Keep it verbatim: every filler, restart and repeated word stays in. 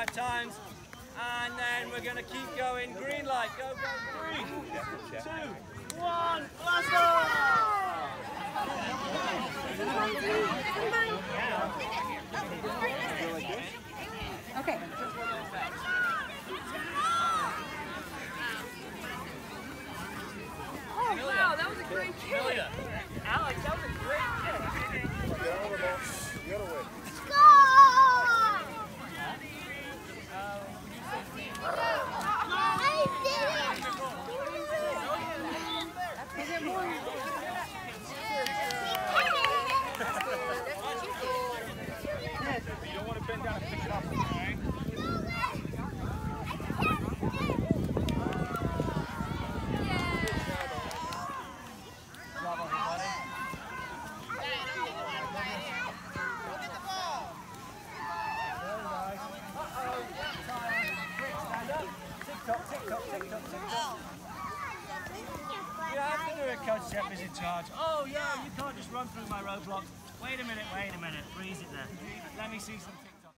five times. And then we're going to keep going. Green light. Go, go. Three, two, one. Blast off! Okay. Oh, wow. That was a great kick. Alex, that was a great kick. Get on the ball. The other way. You don't want to bend down and pick it up, okay? You have to do it, Coach Jeff is in charge. Oh yeah, you can't just run through my roadblocks. Wait a minute, wait a minute. Freeze it there. Let me see something.